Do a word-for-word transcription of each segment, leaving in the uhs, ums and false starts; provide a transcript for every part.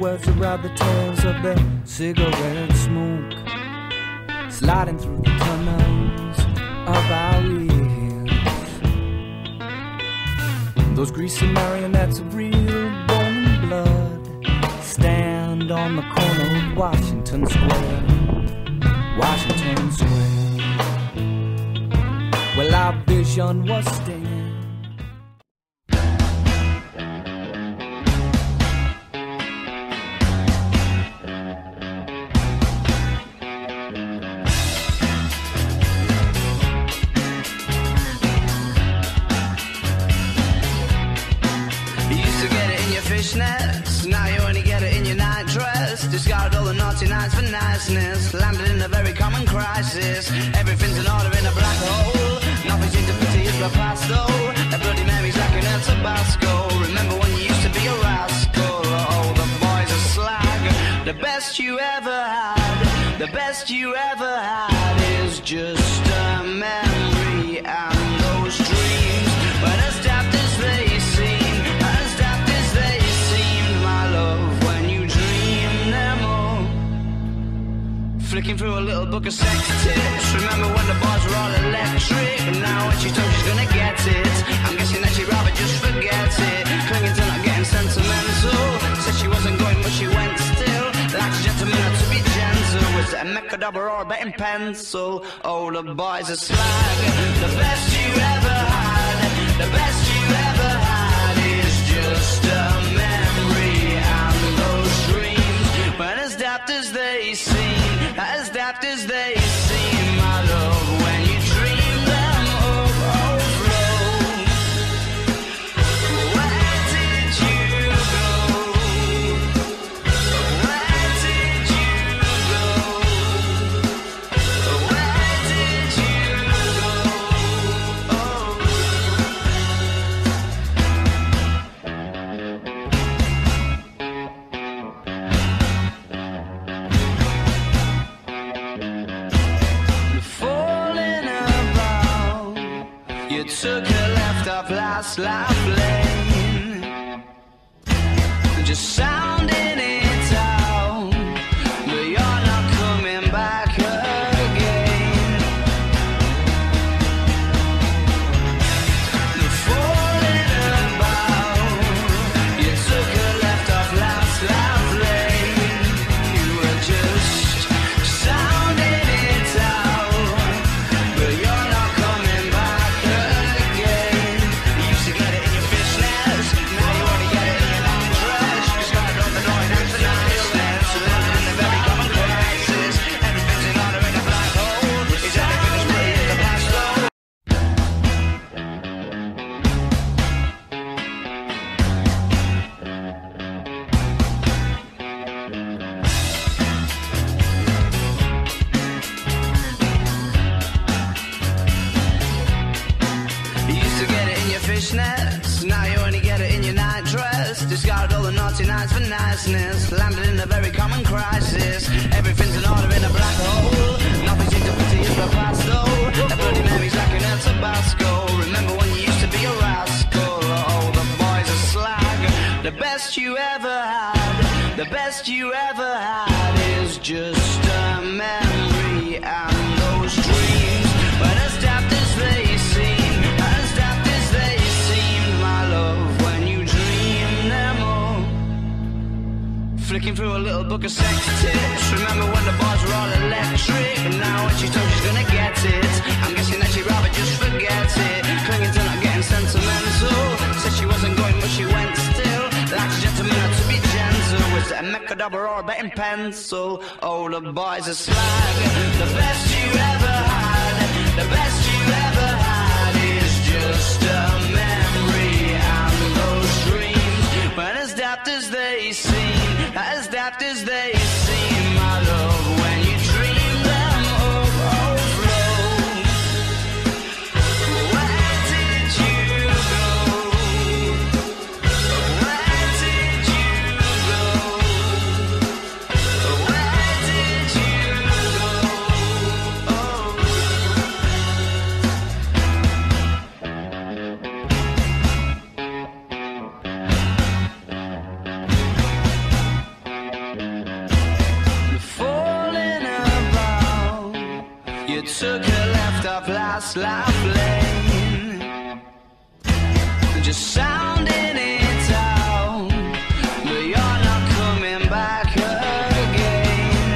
words to ride the tails of their cigarette smoke, sliding through the tunnels of our ears. Those greasy marionettes of real bone and blood stand on the corner of Washington Square, Washington Square. Well, our vision was stinging. Fishnets, now you only get it in your night dress. Discarded all the naughty nights for niceness. Landed in a very common crisis. Everything's in order in a black hole. Nothing seems to pity is the past though. A Bloody Mary's like an El Tabasco. Remember when you used to be a rascal? Oh, the boys are slag. The best you ever had, the best you ever had is just a memory and those dreams. But as daft as they seem, as daft as they seem, my love, when you dream them all. Flicking through a little book of sex tips. Remember when the bars were all electric? And now when she told she's gonna get it, I'm guessing that she'd rather just forget it. Clinging to not getting sentimental. Said she wasn't going but she went still. Like a gentleman had to be gentle. Was it a Mechadobber or a betting pencil? Oh, the boys are slag. The best you ever had, the best you ever had is just a memory and those dreams. But as daft as they seem, as daft as they seem, my love, when you dream them overflow. Where did you go? Where did you go? Where did you go? Oh. You took a left off last life lane, just sounding it out, but you're not coming back again. Falling about, you took a left off last life lane, you were just sounding it out, but you're not coming back. Fishnets, now you only get it in your night dress. Discarded all the naughty nights for niceness. Landed in a very common crisis. Everything's in order in a black hole. Nothing seems to pity is the past though. A Bloody Mary's like an El Tabasco. Remember when you used to be a rascal? Oh, the boys are slag. The best you ever had, the best you ever had is just a memory and those dreams. But as daft as they seem, as daft as they seem, my love, when you dream them all. Flicking through a little book of sex tips. Remember when the bars were all electric? And now when she told she's gonna get it, I'm guessing that she'd rather just forget it. Clinging to not getting sentimental. Said she wasn't going but she went still. Like a gentleman had to be gentle. Was it a Mechadobber or a betting pencil? Oh, the boys are slag. The best you ever had, the best you ever had is just a memory and those dreams. But as daft as they seem, as daft as they seem, my love, when you dream them overflow. Where did you go? Where did you go? Where did you go? Oh. a left off last life lane. Just sounding it out, but you're not coming back again.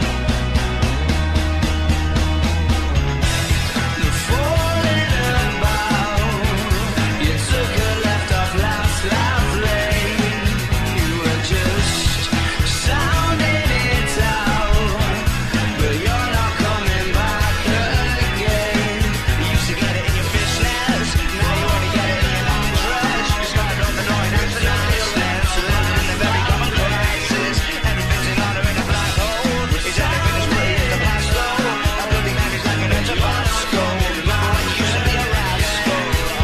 The falling about, you took a left off last life lane. You were just sounding it out, but you're not coming back again. You used to get it in your fishnets, now you only get it in your long dress. You started off annoying and the niceness, living in a very common crisis. Everything's in order in a black hole. Is everything as brilliant as the past though? A bloody man is like an Tabasco. Now I used to be a rascal.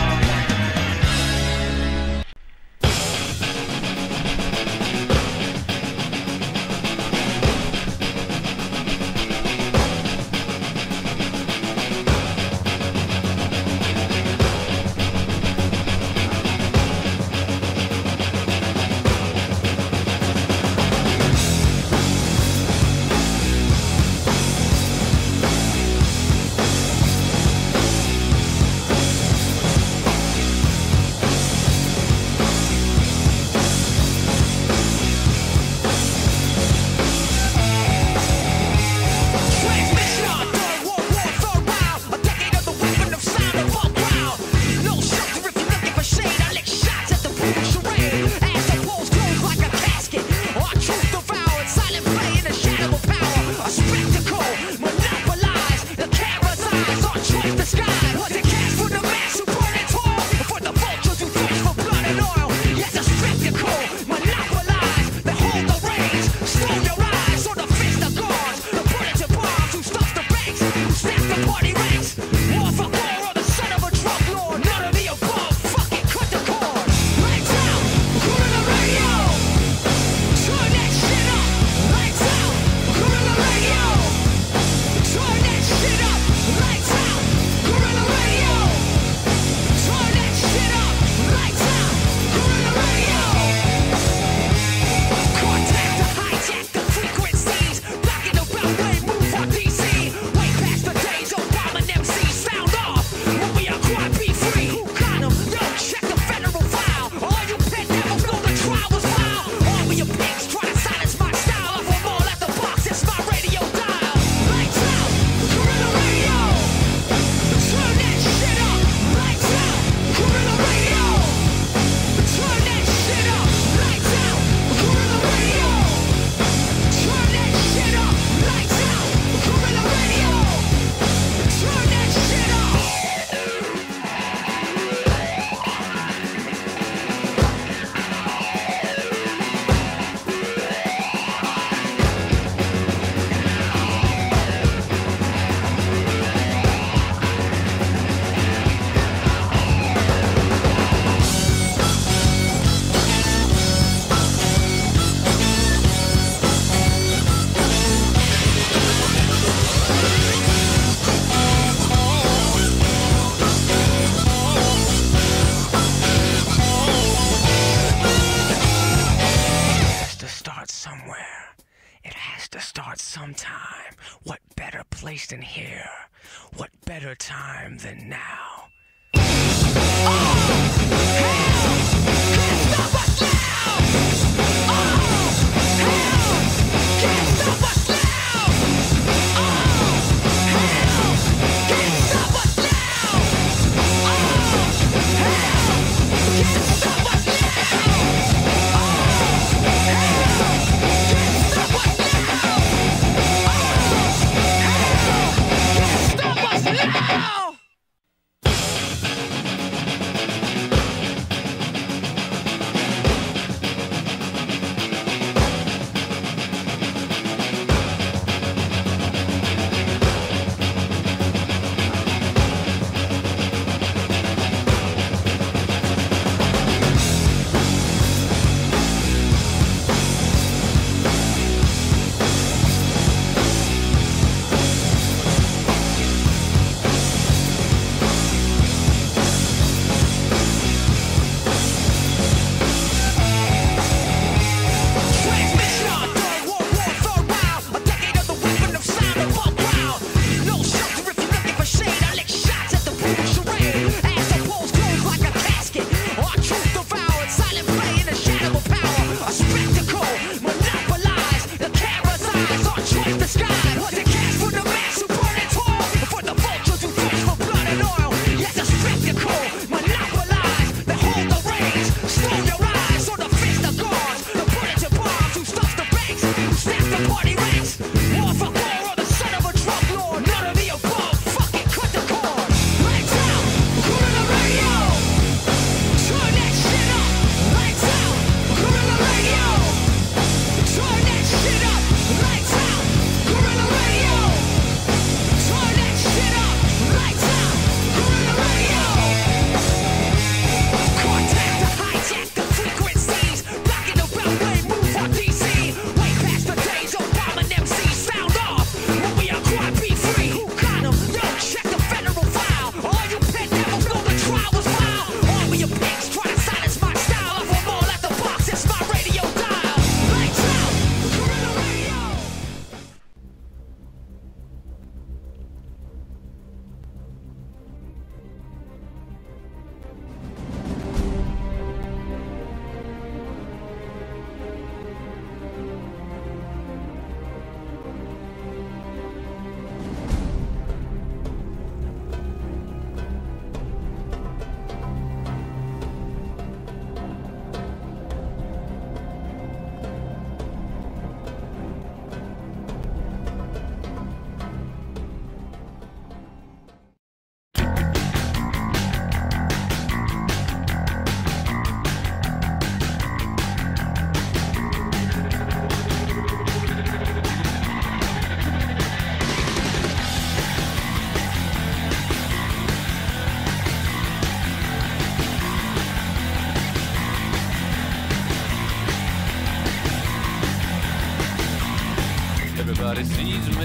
Sometime. What better place than here? What better time than now?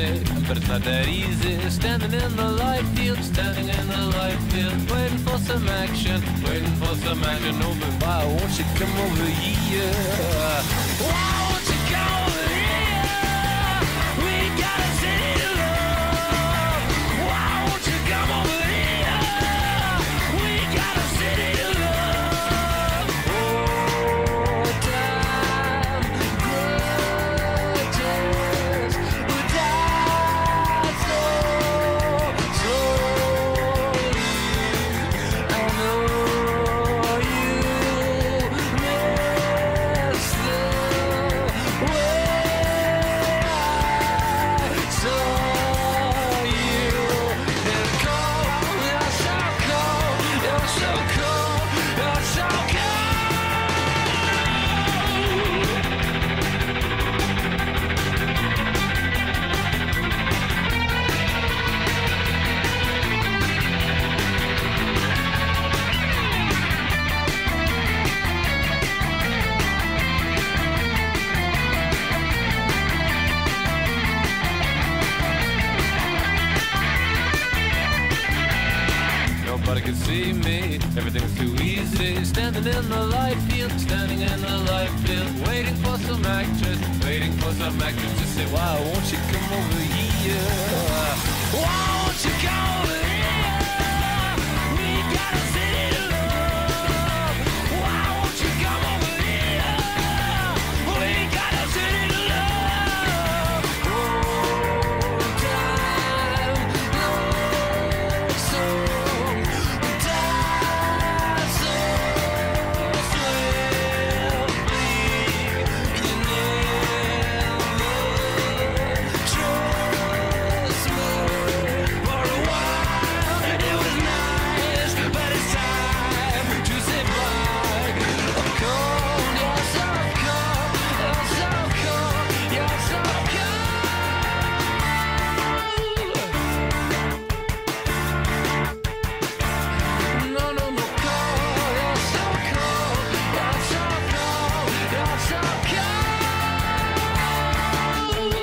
me, but it's not that easy. Standing in the light field, standing in the light field, waiting for some action, waiting for some action. Over by, won't you come over here? Why won't you come over here? We got a city to love. Why won't you come over here? We got a city to love. Oh, time grudges who die so slowly. I know you miss the way I saw you. And cold, you're so cold, you're so cold, you're so cold. Nobody can see me, everything's too easy. Standing in the light field, standing in the light field, waiting for some actress, waiting for some actress to say, why won't you come over here? Why won't you come over here? We got a city to love. Why won't you come over here? We got a city to love. Oh, time looks so die so swiftly. You never trust me. For a while it was nice, but it's time to say bye. I'm cold, you're so cold, you're so cold, you're so cold. No, no, no, cold, you're so cold, you're so cold, you're so cold.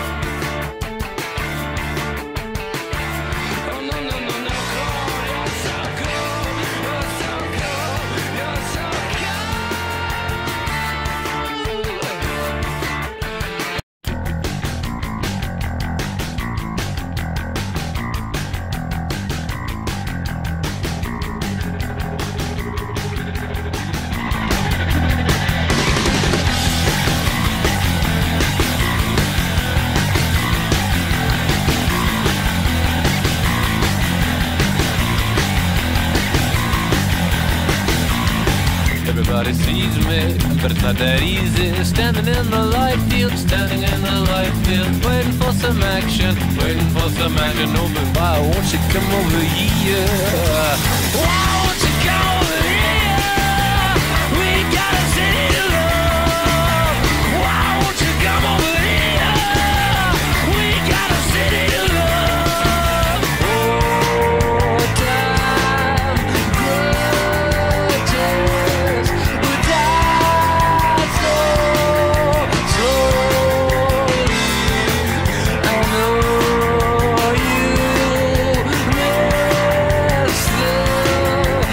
Oh, no, no, no, no, cold, you're so cold, you're so cold, you're so Everybody sees me, but it's not that easy. Standing in the light field, standing in the light field, waiting for some action, waiting for some action. Over by, won't you come over here? Why won't you come over here? We got a city to love. Why won't you come over here? We got a city to love. Oh, time grudges who die so slowly. I know you miss the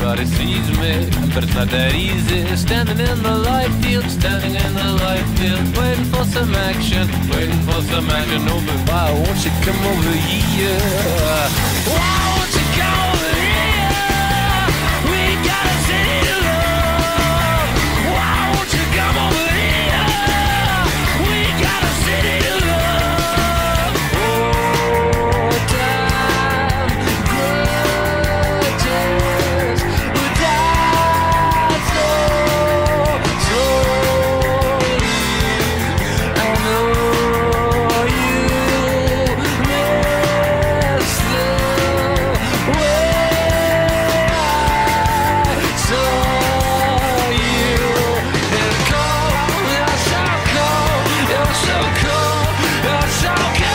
Everybody sees me, but it's not that easy. Standing in the light field, standing in the light field, waiting for some action, waiting for some action. Oh, but why won't you come over here? Why won't you come over here? We got a city to love. Why won't you come over here? We got a city to love. Oh, time grudges, we die so slowly. I know you miss the way I saw you. And cold, you're so cold, you're so cold, you're so cold.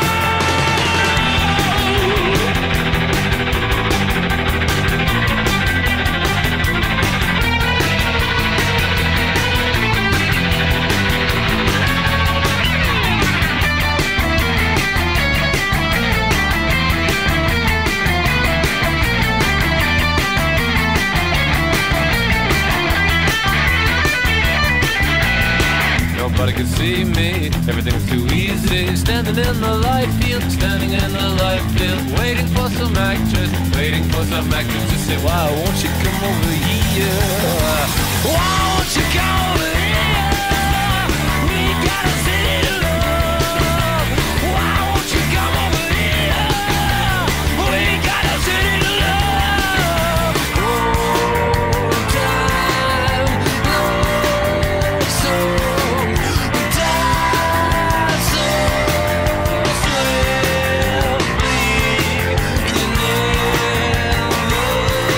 Nobody can see me, everything's too easy. Standing in the light field, standing in the light field, waiting for some actress, waiting for some actress to say, why won't you come over here? Why won't you come over here? We got a city to love. Why won't you come over here? We got a city to love. Oh, time looks so die so swiftly. You never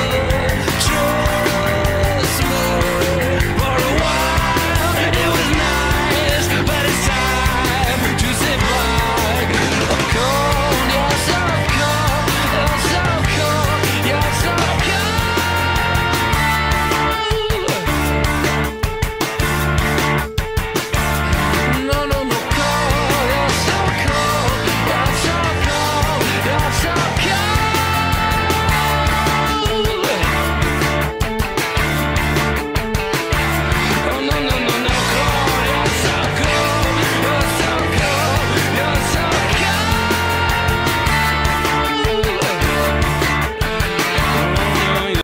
trust me. For a while it was nice, but it's time to say bye. I'm cold, you're so cold, you're so cold, you're so cold. No, no, no, cold, you're so cold, you're so cold, you're so cold. Oh, no, no, no, no, cold, you're so cold, you're so cold, you're so cold.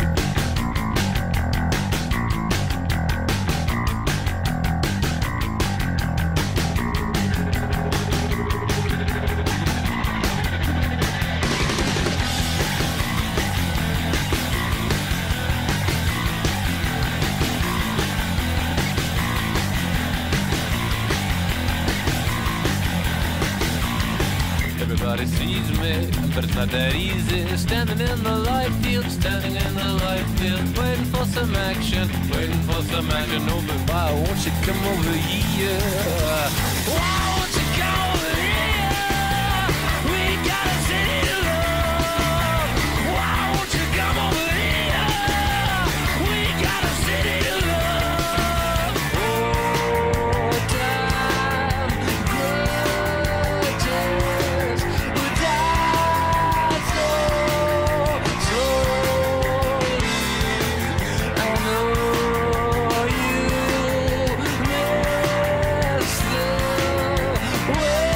Everybody sees me, but it's not that easy. Standing in the light field, standing in the light field, waiting for some action, waiting for some action. Oh, but why won't you come over here? Why won't you come over here? We got a city to love. Why won't you come over here? We got a city to love. Oh, time grudges, we die so slowly. I know you miss the way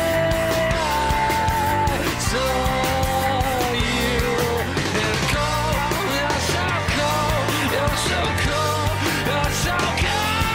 I saw you. And cold, you're so cold, you're so cold, you're so cold.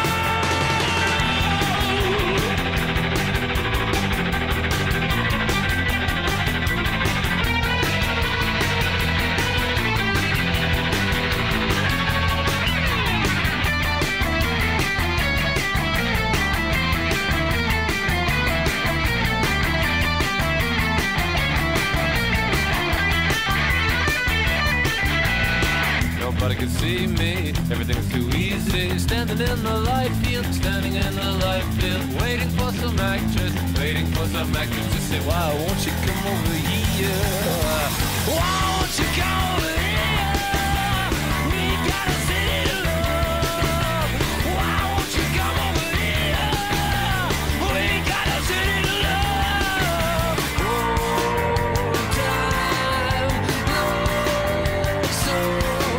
Nobody can see me, everything's too easy. Standing in the light field, standing in the light field, waiting for some actress, waiting for some actress to say, why won't you come over here? Why won't you come over here? We got a city to love. Why won't you come over here? We got a city to love. Oh, time looks so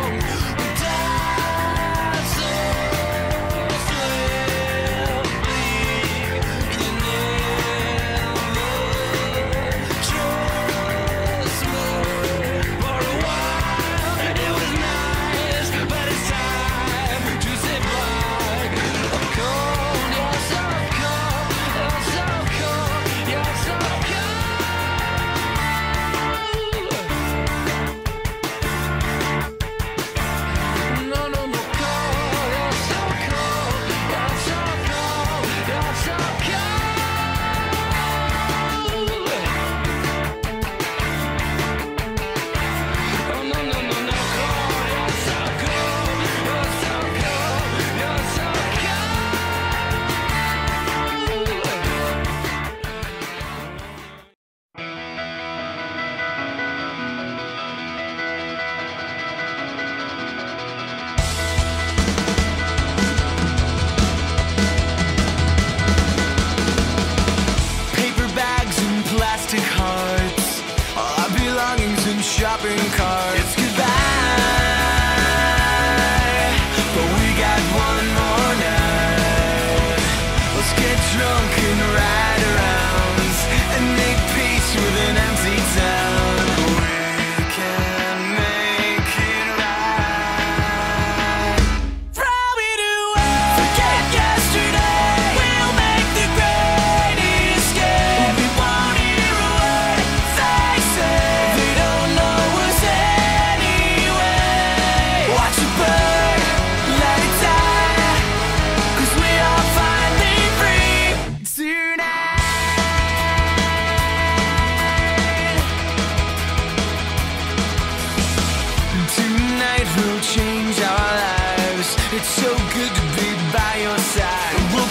shopping cart. It's goodbye, but we got one more night. Let's get drunk and ride around and make peace with an empty town. We can make it right. Throw it away, forget yesterday. We'll make the great escape. We won't hear a word they say. They don't know us anyway. Watch it burn, let it die, 'cause we are finally free tonight. Tonight we'll change our lives. It's so good to be by your side. We'll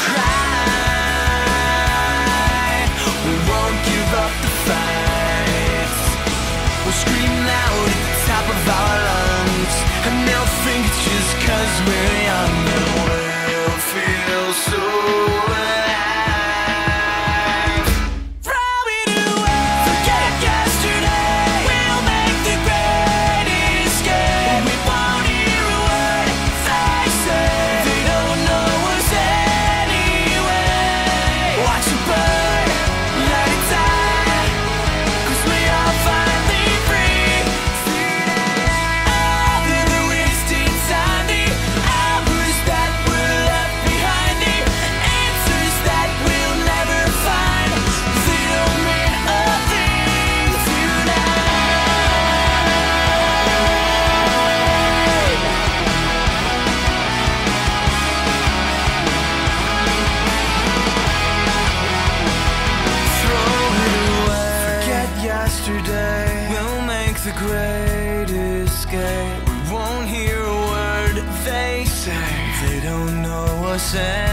cry, we won't give up the fight. We'll scream loud at the top of our lungs, and they'll think it's just 'cause we're young, and we'll feel so alive. Throw it away, forget yesterday. We'll make the great escape. We won't hear a word they say. They don't know us anyway. Watch it burn, let it die, 'cause we are finally free tonight. After the wasted time, the hours that were left behind, the answers that we'll never find, they don't mean a thing tonight. Throw it away, forget yesterday. We'll make the great escape. We won't hear a word they say. They don't know us